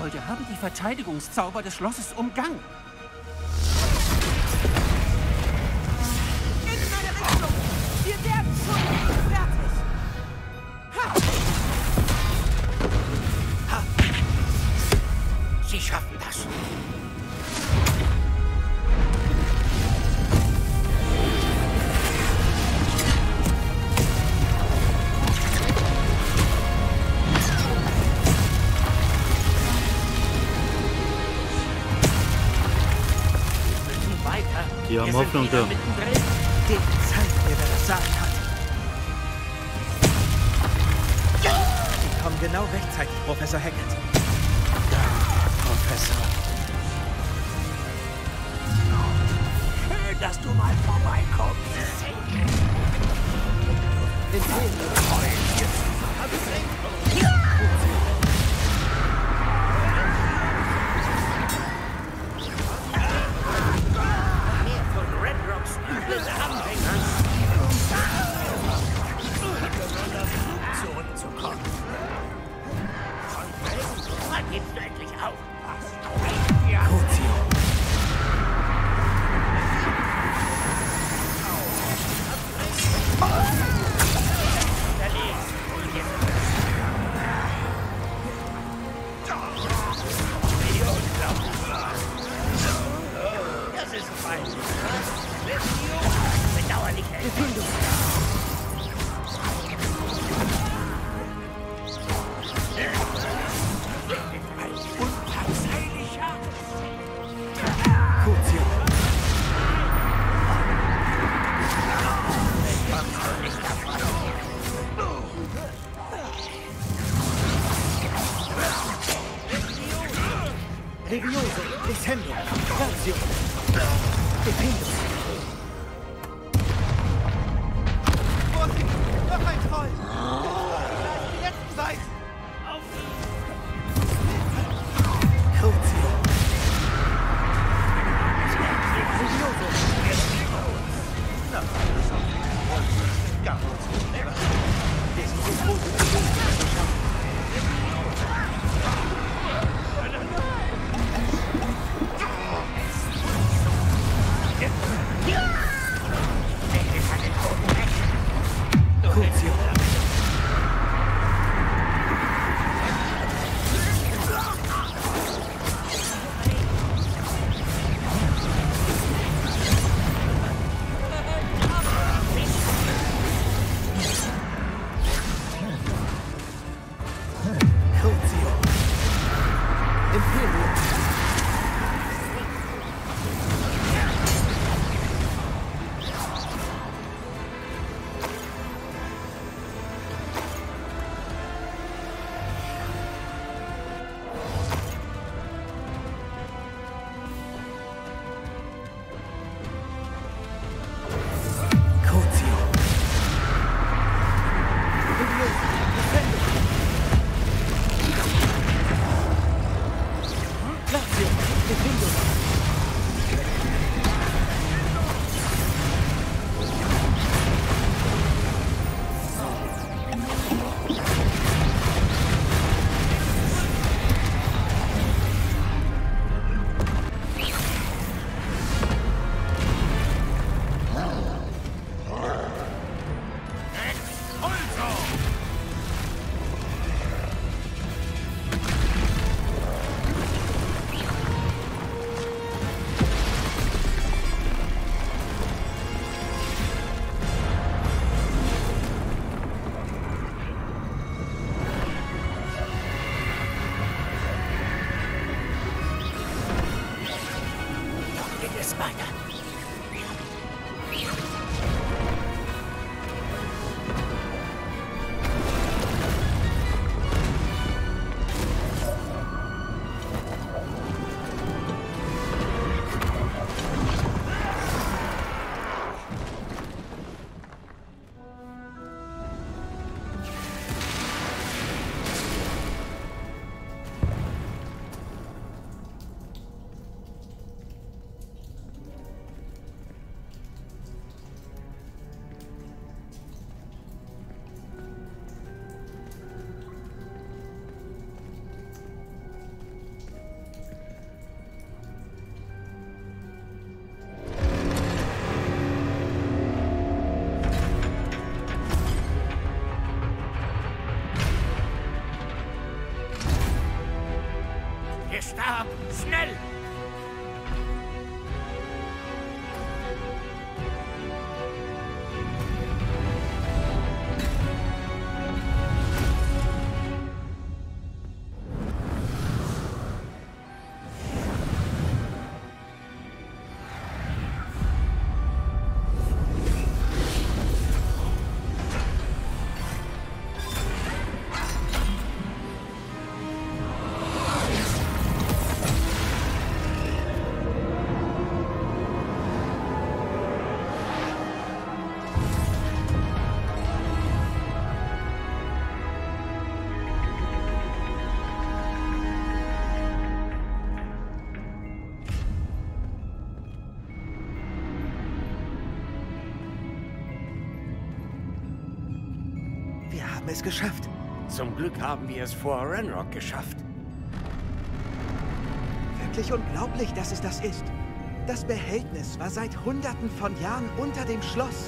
Kobolde haben die Verteidigungszauber des Schlosses umgangen. In meine Richtung! Wir werden schon fertig! Ha! Ha! Sie schaffen das. Die haben Hoffnung da. Dem zeigt mir, wer das Sagen hat. Sie kommen genau rechtzeitig, Professor Hackett. Professor. Schön, dass du mal vorbeikommst. Zurückzukommen. Wann gibst du endlich auf? Das ist fein. Bedauerlich. Levioso, Descendo, Lazio, Defindo. Vorsicht, noch ein Troll! Jetzt seid! Crucio. Levioso. Na, gar nicht. Das ist so gut. Stab! Schnell! Wir haben es geschafft. Zum Glück haben wir es vor Ranrock geschafft. Wirklich unglaublich, dass es das ist. Das Behältnis war seit Hunderten von Jahren unter dem Schloss.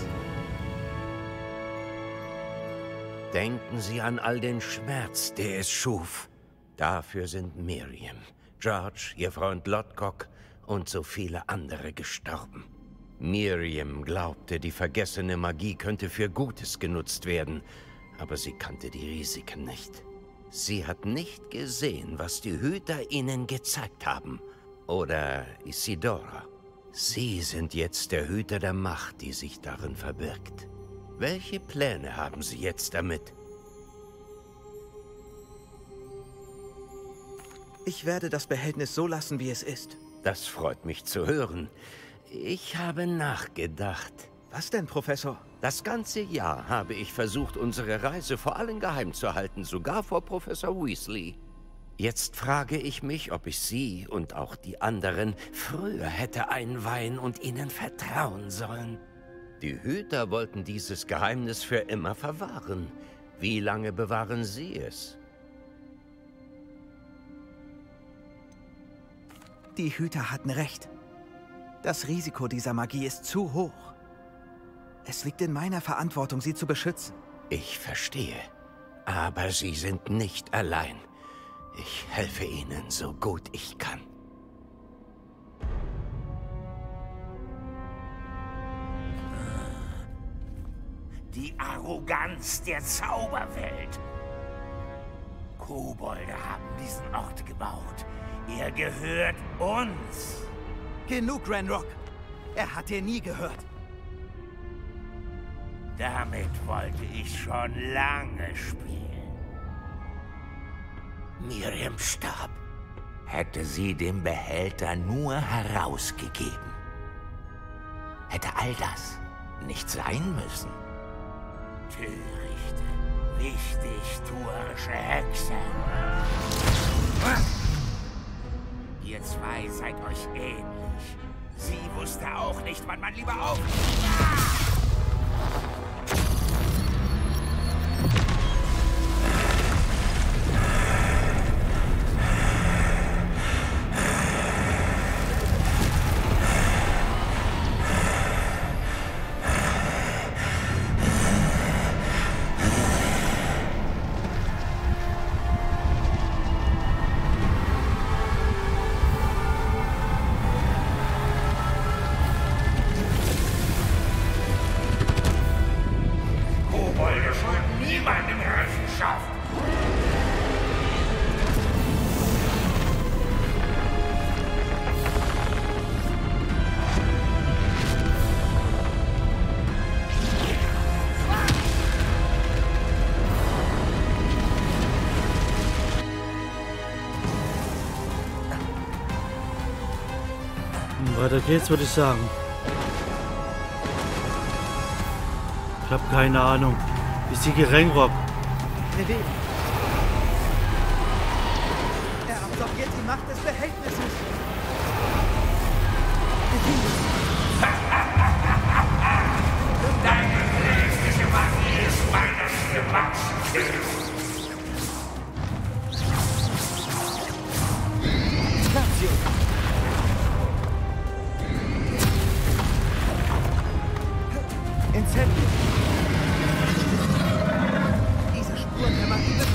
Denken Sie an all den Schmerz, der es schuf. Dafür sind Miriam, George, Ihr Freund Lodgok und so viele andere gestorben. Miriam glaubte, die vergessene Magie könnte für Gutes genutzt werden, aber sie kannte die Risiken nicht. Sie hat nicht gesehen, was die Hüter ihnen gezeigt haben. Oder Isidora. Sie sind jetzt der Hüter der Macht, die sich darin verbirgt. Welche Pläne haben Sie jetzt damit? Ich werde das Behältnis so lassen, wie es ist. Das freut mich zu hören. Ich habe nachgedacht. Was denn, Professor? Das ganze Jahr habe ich versucht, unsere Reise vor allen geheim zu halten, sogar vor Professor Weasley. Jetzt frage ich mich, ob ich Sie und auch die anderen früher hätte einweihen und ihnen vertrauen sollen. Die Hüter wollten dieses Geheimnis für immer verwahren. Wie lange bewahren Sie es? Die Hüter hatten recht. Das Risiko dieser Magie ist zu hoch. Es liegt in meiner Verantwortung, sie zu beschützen. Ich verstehe. Aber Sie sind nicht allein. Ich helfe Ihnen so gut ich kann. Die Arroganz der Zauberwelt. Kobolde haben diesen Ort gebaut. Er gehört uns. Genug, Ranrock. Er hat dir nie gehört. Damit wollte ich schon lange spielen. Miriam starb. Hätte sie den Behälter nur herausgegeben. Hätte all das nicht sein müssen. Törichte, wichtigtuerische Hexe. Ihr zwei seid euch ähnlich. Sie wusste auch nicht, wann man lieber auf... Weiter geht's, würde ich sagen. Ich habe keine Ahnung. Ich sehe Ranrock. Er absorbiert die Macht des Behältnisses. Deine grässliche Magie ist meines gewachsen. Incendio. Diese Spuren der Magie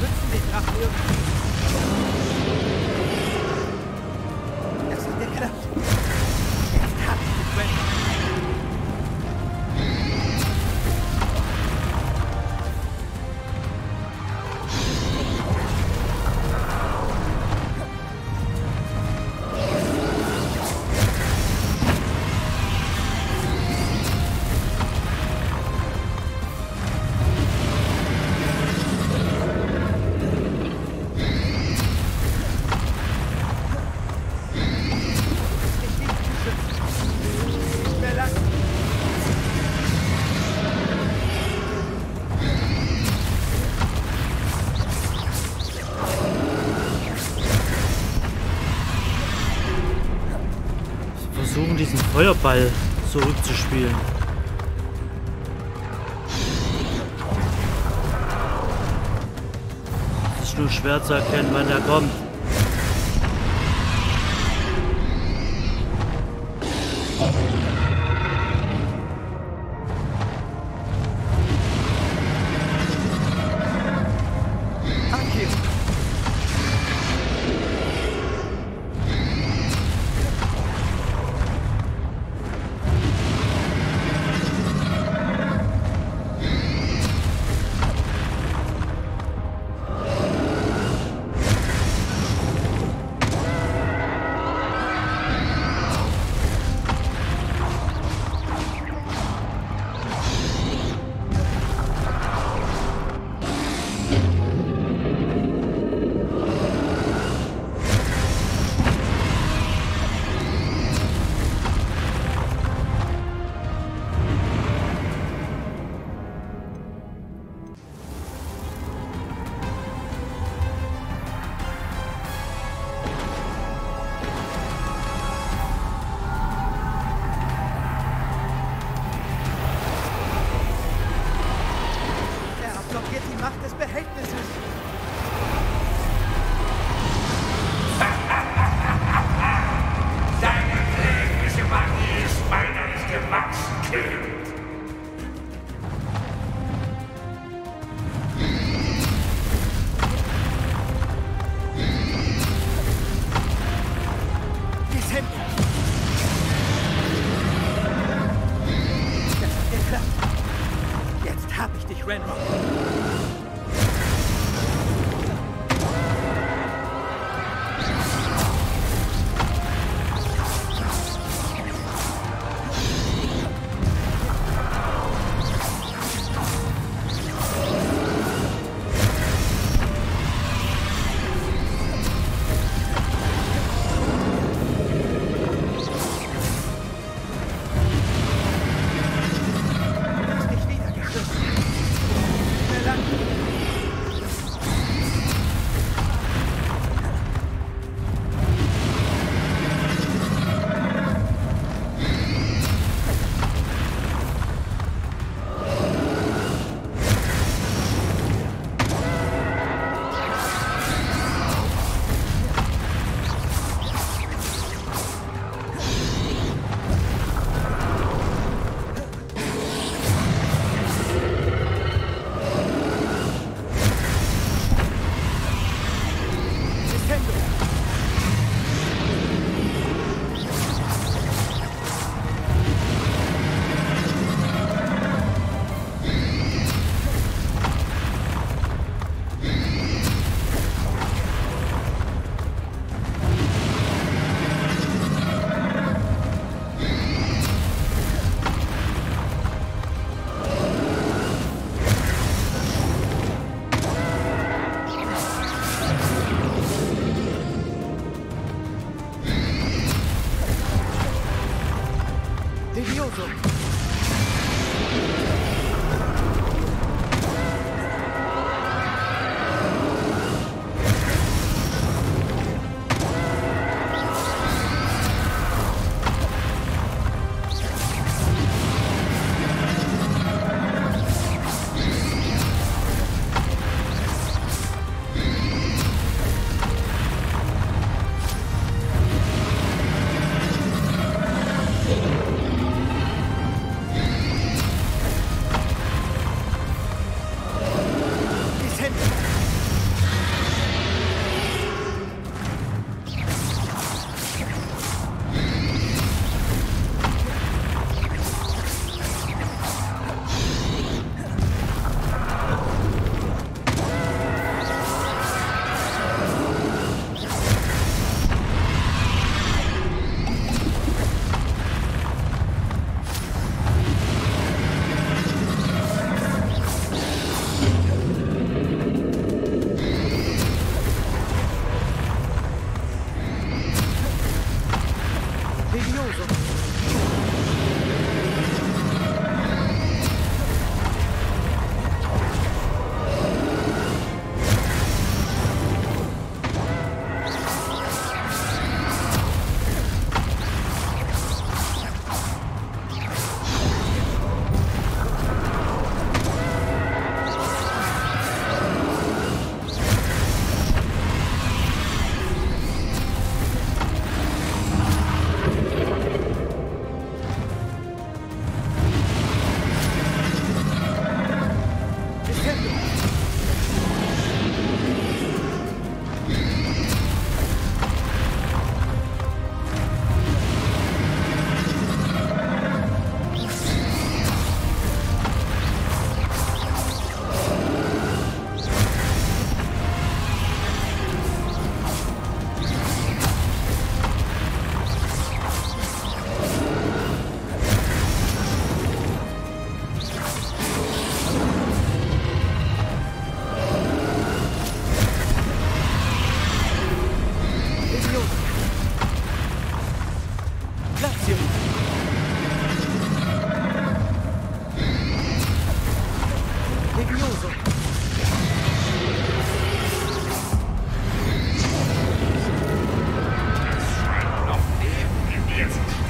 versuchen, diesen Feuerball zurückzuspielen. Es ist nur schwer zu erkennen, wann er kommt.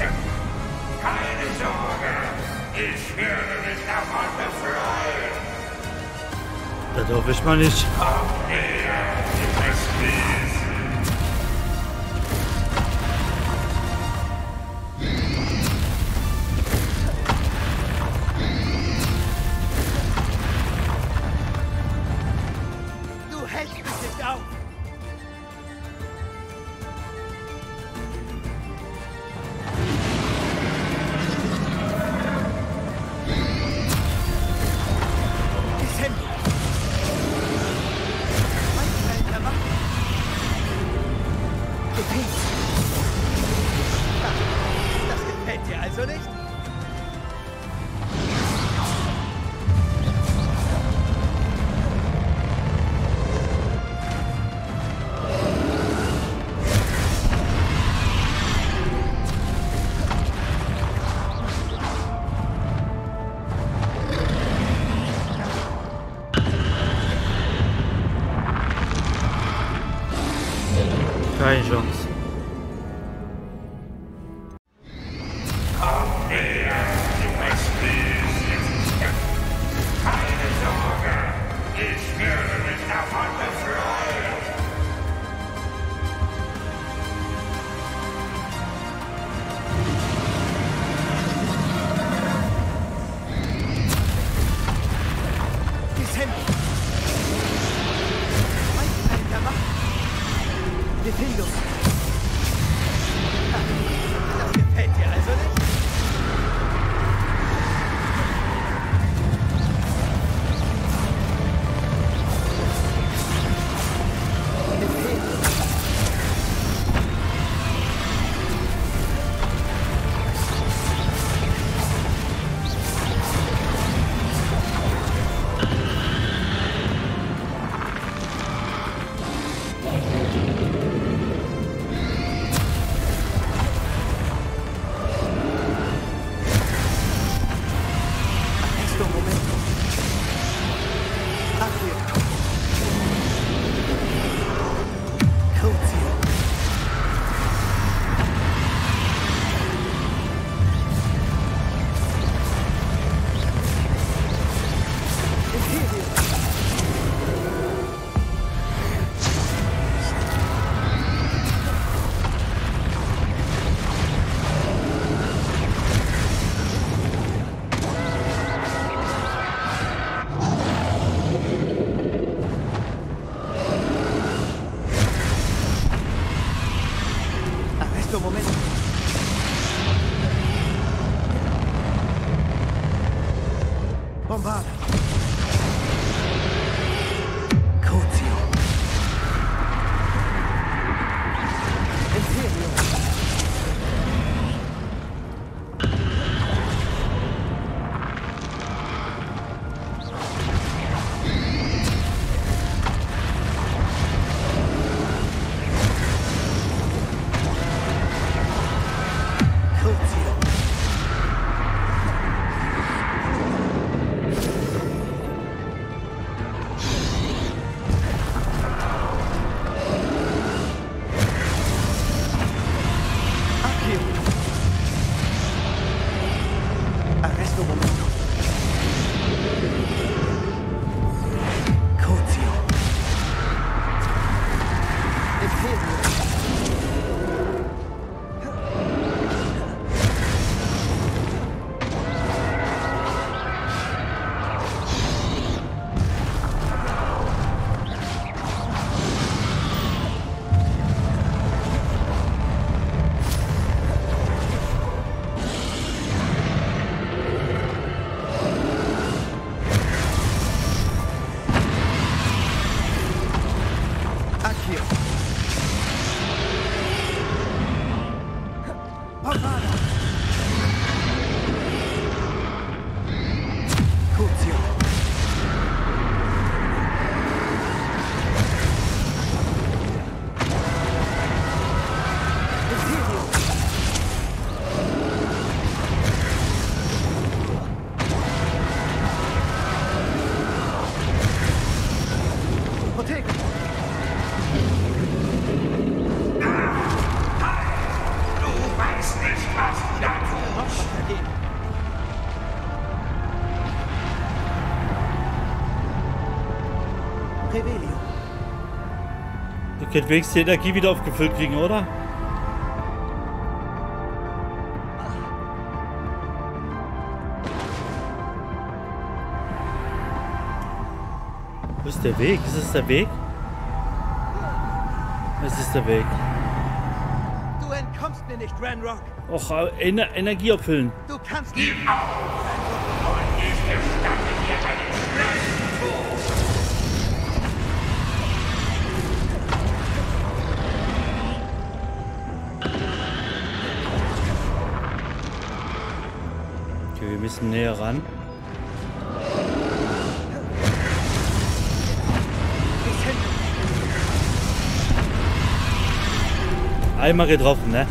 Keine Sorge, ich werde mich davon befreien. Das hoffe ich mal nicht. Komm näher, du wirst lesen. Du hältst mich nicht auf! Das gefällt dir also nicht? Keine Chance. Komm näher, du wirst lesen. Keine Sorge, ich werde mich davon befreien. Die Hände! Mein der Macht! Defendus! Das gefällt dir also nicht? Moment. Bombarda. Crucio. Imperio. Du weißt nicht, was könnte wenigstens die Energie wieder aufgefüllt kriegen, oder? Wo ist der Weg? Ist es der Weg? Es ist der Weg. Du entkommst mir nicht, Ranrock. Och, Energie auffüllen. Du kannst Gib auf! Und ich gestatte dir einen schnellen Tod! Okay, wir müssen näher ran. Einmal getroffen, ne?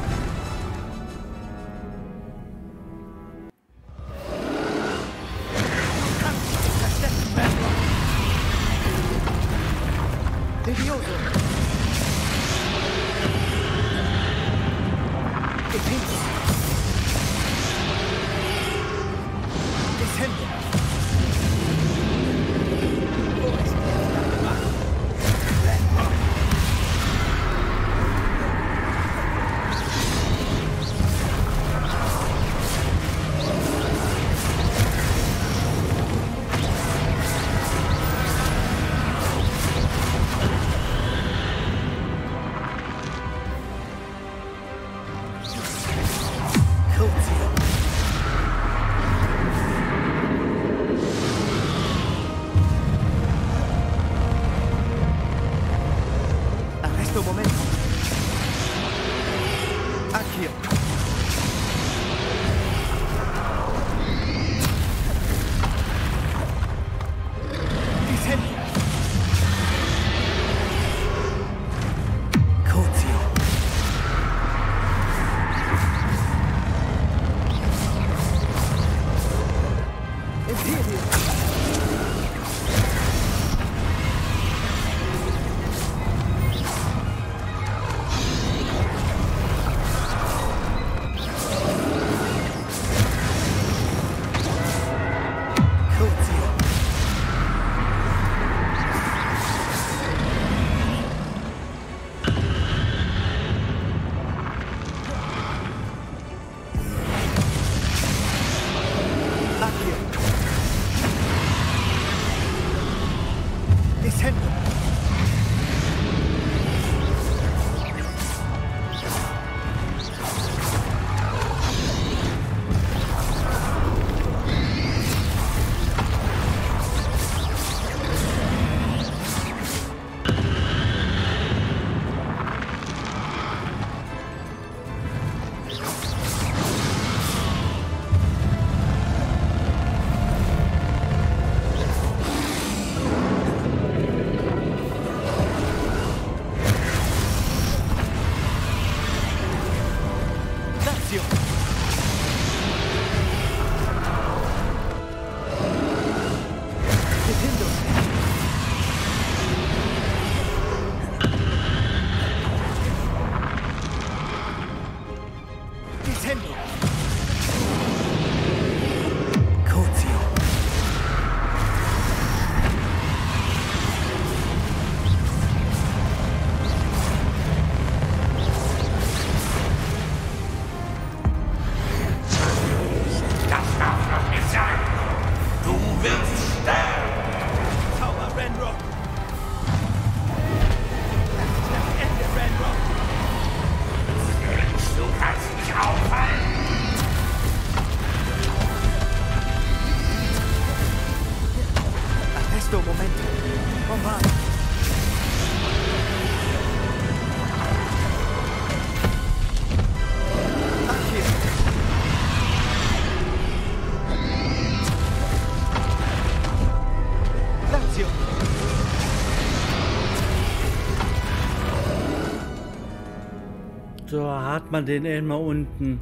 Da hat man den immer unten.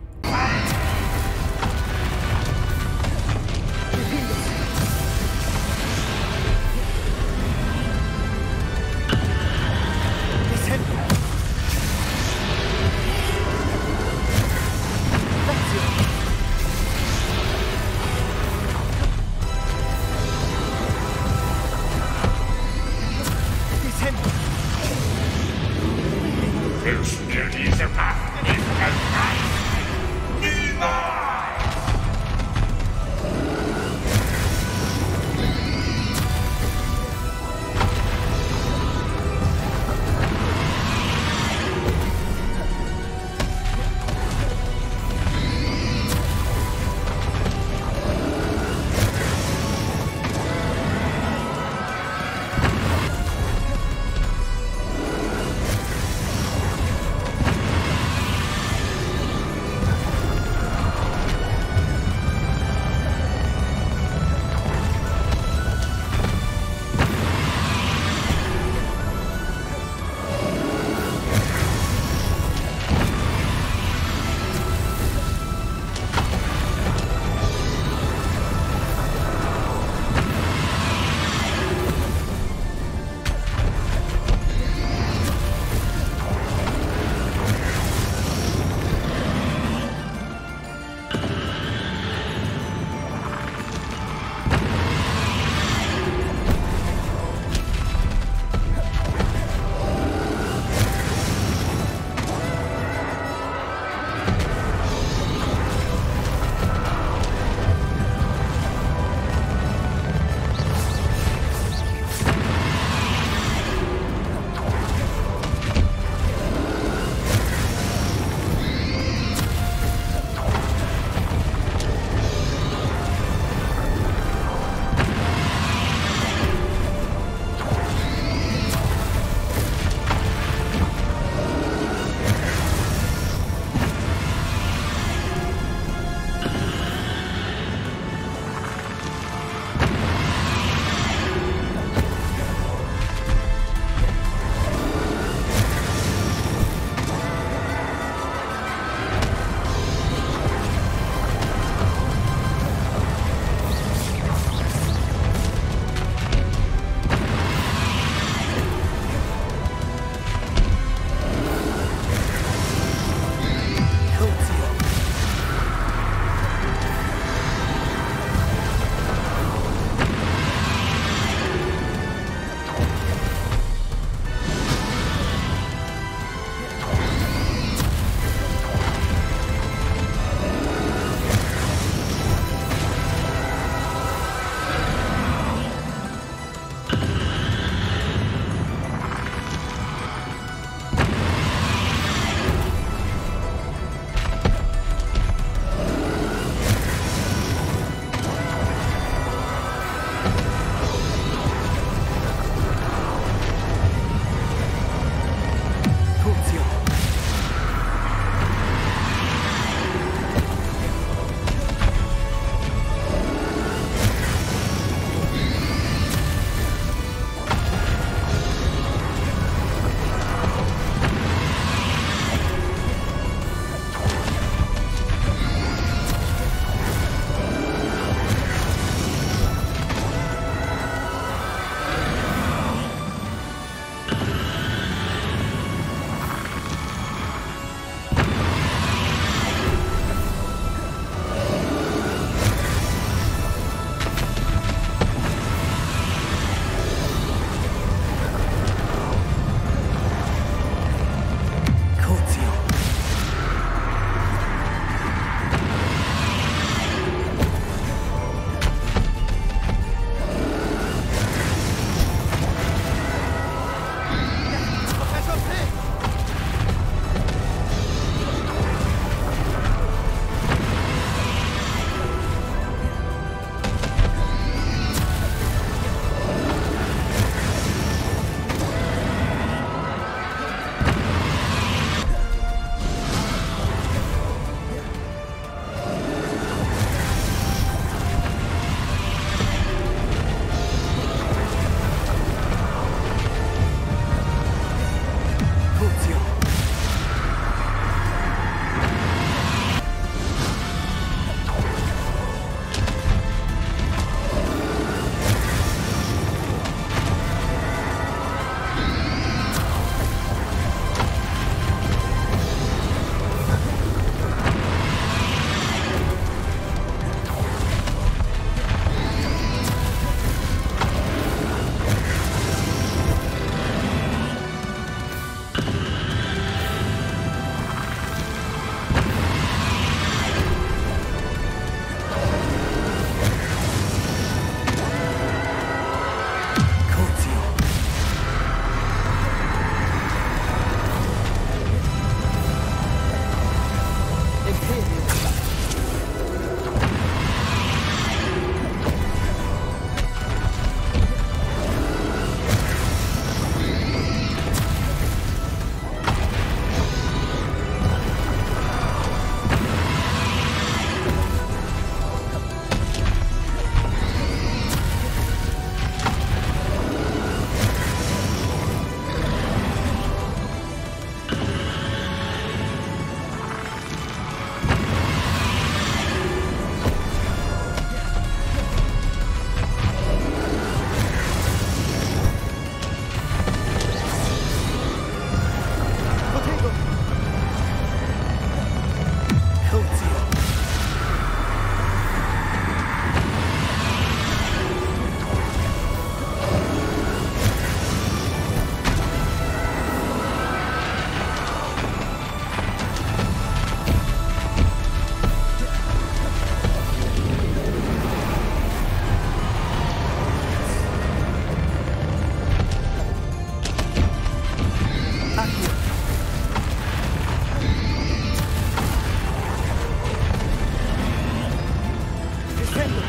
Defendo!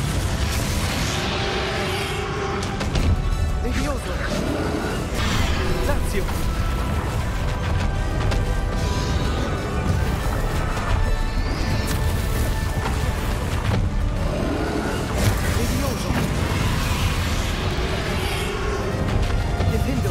Levioso! Lazio! Levioso! Defendo!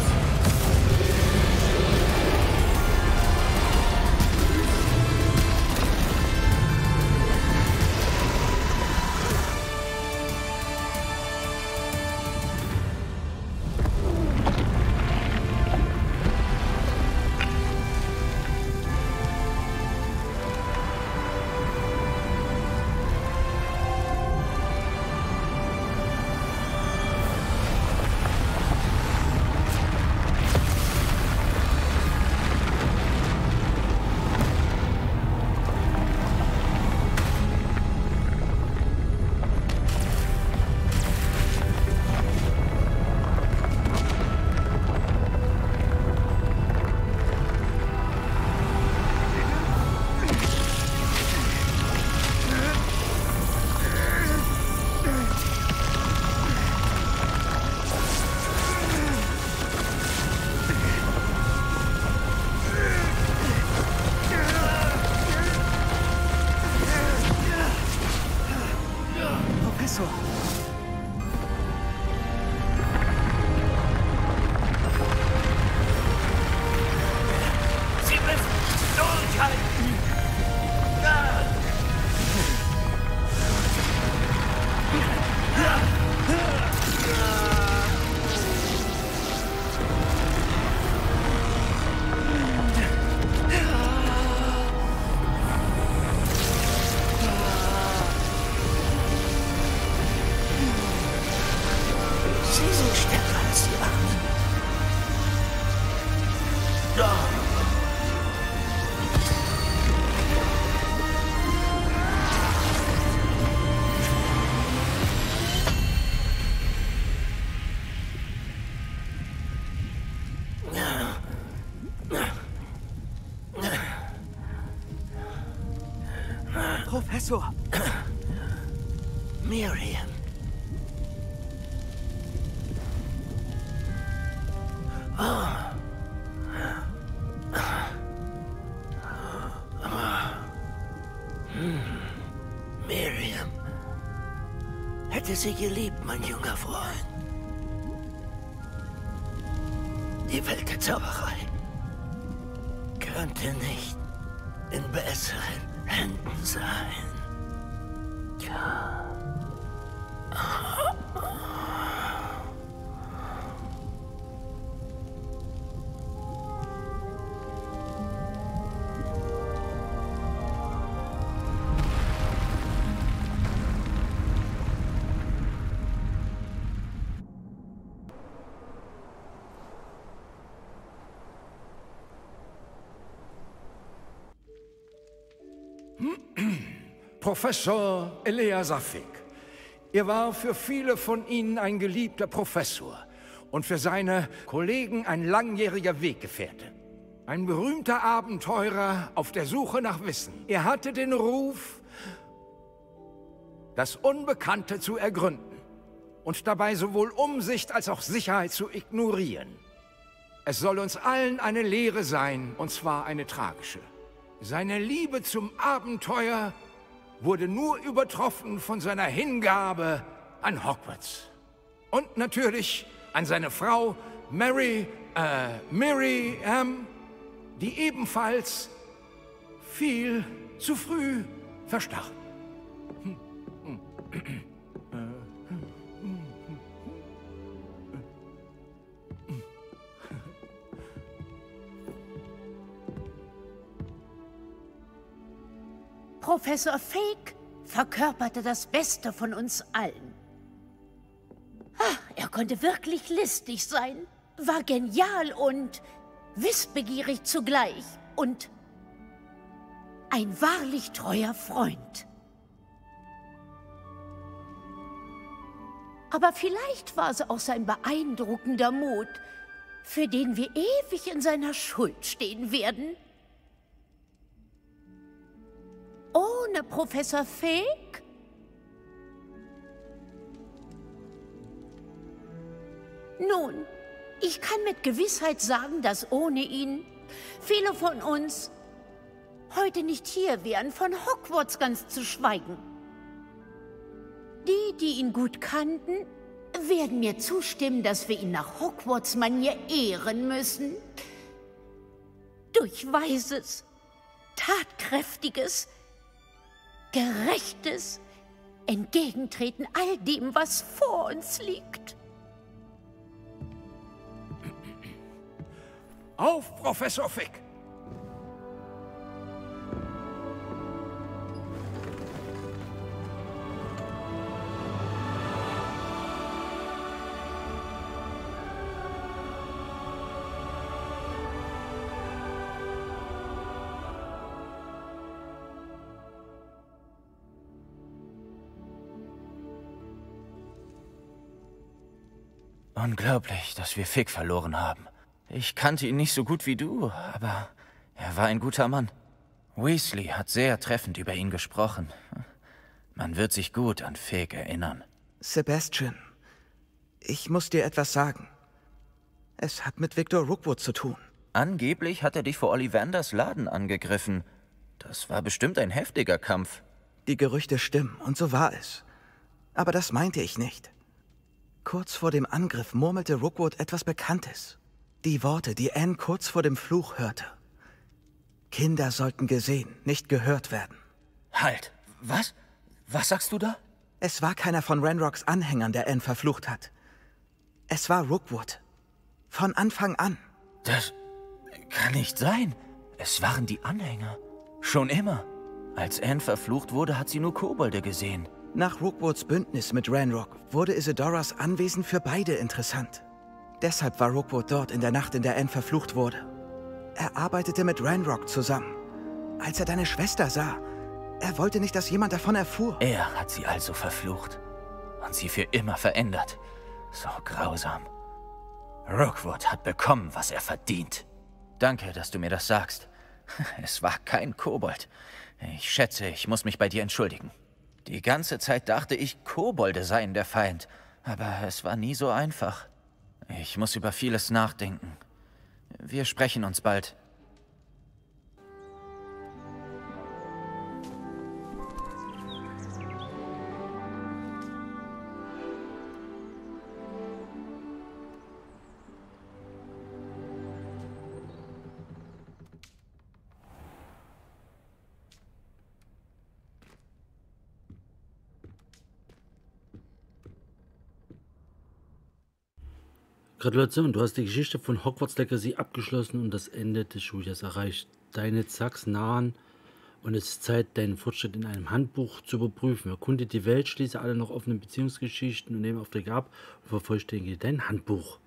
Professor! Sie müssen durchhalten! Sie sind stärker als die anderen. Professor! Miriam. Miriam. Hätte sie geliebt, mein junger Freund. Die Welt der Zauberei könnte nicht in besseren Händen sein. Tja. Professor Eleazar Fick. Er war für viele von Ihnen ein geliebter Professor und für seine Kollegen ein langjähriger Weggefährte. Ein berühmter Abenteurer auf der Suche nach Wissen. Er hatte den Ruf, das Unbekannte zu ergründen und dabei sowohl Umsicht als auch Sicherheit zu ignorieren. Es soll uns allen eine Lehre sein, und zwar eine tragische. Seine Liebe zum Abenteuer wurde nur übertroffen von seiner Hingabe an Hogwarts. Und natürlich an seine Frau Miriam, die ebenfalls viel zu früh verstarb. Professor Fig verkörperte das Beste von uns allen. Er konnte wirklich listig sein, war genial und wissbegierig zugleich und ein wahrlich treuer Freund. Aber vielleicht war es auch sein beeindruckender Mut, für den wir ewig in seiner Schuld stehen werden. Ohne Professor Fig Nun, ich kann mit Gewissheit sagen, dass ohne ihn viele von uns heute nicht hier wären, von Hogwarts ganz zu schweigen. Die ihn gut kannten, werden mir zustimmen, dass wir ihn nach Hogwarts-Manier ehren müssen. Durch weises, tatkräftiges, gerechtes Entgegentreten all dem, was vor uns liegt. Auf, Professor Fick! Unglaublich, dass wir Fick verloren haben. Ich kannte ihn nicht so gut wie du, aber er war ein guter Mann. Weasley hat sehr treffend über ihn gesprochen. Man wird sich gut an Fick erinnern. Sebastian, ich muss dir etwas sagen. Es hat mit Victor Rookwood zu tun. Angeblich hat er dich vor Ollivanders Laden angegriffen. Das war bestimmt ein heftiger Kampf. Die Gerüchte stimmen, und so war es. Aber das meinte ich nicht. Kurz vor dem Angriff murmelte Rookwood etwas Bekanntes. Die Worte, die Anne kurz vor dem Fluch hörte. Kinder sollten gesehen, nicht gehört werden. Halt! Was? Was sagst du da? Es war keiner von Ranrocks Anhängern, der Anne verflucht hat. Es war Rookwood. Von Anfang an. Das kann nicht sein. Es waren die Anhänger. Schon immer. Als Anne verflucht wurde, hat sie nur Kobolde gesehen. Nach Rookwoods Bündnis mit Ranrock wurde Isidoras Anwesen für beide interessant. Deshalb war Rookwood dort in der Nacht, in der Anne verflucht wurde. Er arbeitete mit Ranrock zusammen. Als er deine Schwester sah, er wollte nicht, dass jemand davon erfuhr. Er hat sie also verflucht und sie für immer verändert. So grausam. Rookwood hat bekommen, was er verdient. Danke, dass du mir das sagst. Es war kein Kobold. Ich schätze, ich muss mich bei dir entschuldigen. Die ganze Zeit dachte ich, Kobolde seien der Feind. Aber es war nie so einfach. Ich muss über vieles nachdenken. Wir sprechen uns bald. Gratulation, du hast die Geschichte von Hogwarts Legacy abgeschlossen und das Ende des Schuljahres erreicht. Deine Zacks nahen und es ist Zeit, deinen Fortschritt in einem Handbuch zu überprüfen. Erkunde die Welt, schließe alle noch offenen Beziehungsgeschichten und nehme Aufträge ab und vervollständige dein Handbuch.